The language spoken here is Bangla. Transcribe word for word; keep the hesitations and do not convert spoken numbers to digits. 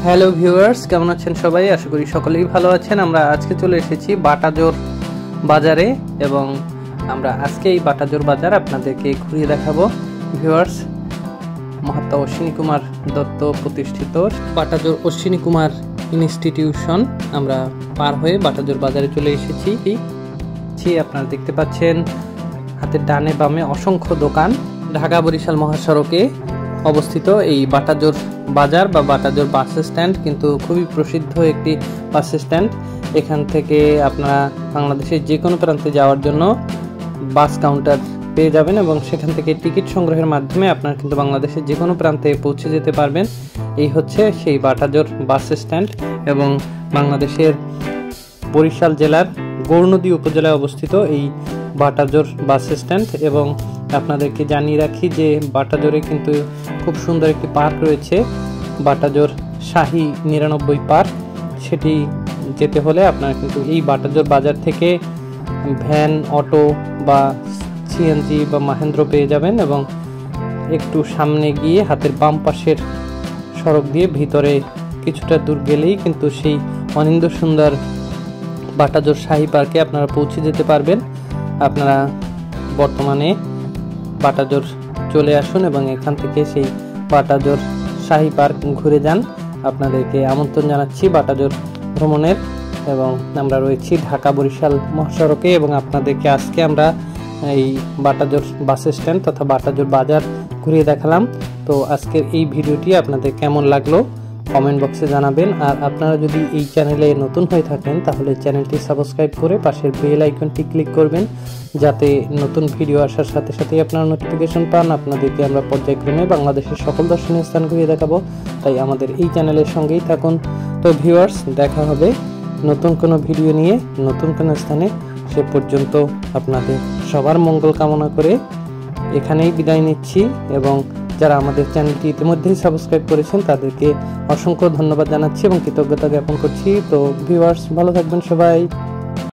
হ্যালো ভিউয়ার্স, কেমন আছেন সবাই? আশা করি সকলেই ভালো আছেন। আমরা আজকে চলে এসেছি বাটাজোর বাজারে এবং আমরা আজকে এই বাটাজোর বাজার আপনাদেরকে ঘুরিয়ে দেখাবো। ভিউয়ার্স, মহাত্মা অশ্বিনী কুমার দত্ত প্রতিষ্ঠিত বাটাজোর অশ্বিনী কুমার ইনস্টিটিউশন আমরা পার হয়ে বাটাজোর বাজারে চলে এসেছি। আপনারা দেখতে পাচ্ছেন হাতের ডানে বামে অসংখ্য দোকান। ঢাকা বরিশাল মহাসড়কে অবস্থিত এই বাটাজোর বাজার বা বাটাজোর বাস স্ট্যান্ড কিন্তু খুবই প্রসিদ্ধ একটি বাস স্ট্যান্ড। এখান থেকে আপনারা বাংলাদেশের যে কোনো প্রান্তে যাওয়ার জন্য বাস কাউন্টার পেয়ে যাবেন এবং সেখান থেকে টিকিট সংগ্রহের মাধ্যমে আপনারা কিন্তু বাংলাদেশের যে কোনো প্রান্তে পৌঁছে যেতে পারবেন। এই হচ্ছে সেই বাটাজোর বাস স্ট্যান্ড এবং বাংলাদেশের বরিশাল জেলার গৌরনদী উপজেলায় অবস্থিত এই বাটাজোর বাস স্ট্যান্ড। এবং আপনাদেরকে জানিয়ে রাখি যে বাটাজোরে কিন্তু খুব সুন্দর একটি পার্ক রয়েছে, বাটাজোর শাহী নিরানব্বই পার্ক। সেটি যেতে হলে আপনারা কিন্তু এই বাটাজোর বাজার থেকে ভ্যান, অটো বা সিএনজি বা মাহেন্দ্র পেয়ে যাবেন এবং একটু সামনে গিয়ে হাতের বাম পাশের সড়ক দিয়ে ভিতরে কিছুটা দূর গেলেই কিন্তু সেই অনিন্দ্য সুন্দর বাটাজোর শাহী পার্কে আপনারা পৌঁছে যেতে পারবেন। আপনারা বর্তমানে বাটাজোর চলে আসুন এবং এখান থেকে সেই বাটাজোর শাহী পার্ক ঘুরে যান। আপনাদেরকে আমন্ত্রণ জানাচ্ছি বাটাজোর ভ্রমণের। এবং আমরা রয়েছি ঢাকা বরিশাল মহাসড়কে এবং আপনাদেরকে আজকে আমরা এই বাটাজোর বাস স্ট্যান্ড তথা বাটাজোর বাজার ঘুরিয়ে দেখালাম। তো আজকের এই ভিডিওটি আপনাদের কেমন লাগলো কমেন্ট বক্সে জানাবেন। আর আপনারা যদি এই চ্যানেলে নতুন হয়ে থাকেন তাহলে চ্যানেলটি সাবস্ক্রাইব করে পাশের বেল আইকনটি ক্লিক করবেন, যাতে নতুন ভিডিও আসার সাথে সাথেই আপনারা নোটিফিকেশন পান। আপনাদেরকে আমরা পর্যায়ক্রমে বাংলাদেশের সকল দর্শনীয় স্থান ঘুরিয়ে দেখাবো, তাই আমাদের এই চ্যানেলের সঙ্গেই থাকুন। তো ভিউয়ার্স, দেখা হবে নতুন কোনো ভিডিও নিয়ে নতুন কোনো স্থানে। সে পর্যন্ত আপনাদের সবার মঙ্গল কামনা করে এখানেই বিদায় নিচ্ছি এবং যারা আমাদের চ্যানেলটি ইতিমধ্যেই সাবস্ক্রাইব করেছেন তাদেরকে অসংখ্য ধন্যবাদ জানাচ্ছি এবং কৃতজ্ঞতা জ্ঞাপন করছি। তো ভিউয়ার্স, ভালো থাকবেন সবাই।